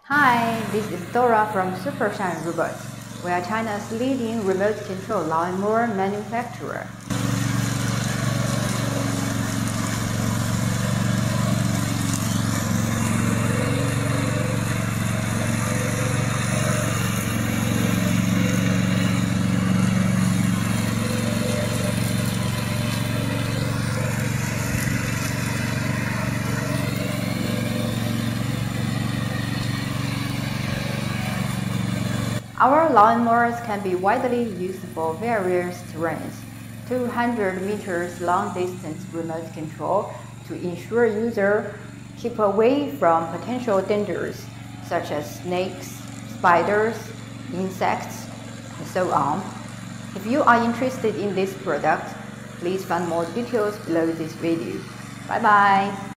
Hi, this is Dora from Supershine Robot. We are China's leading remote control lawnmower manufacturer. Our lawnmowers can be widely used for various terrains. 200 meters long distance remote control to ensure users keep away from potential dangers such as snakes, spiders, insects, and so on. If you are interested in this product, please find more details below this video. Bye bye!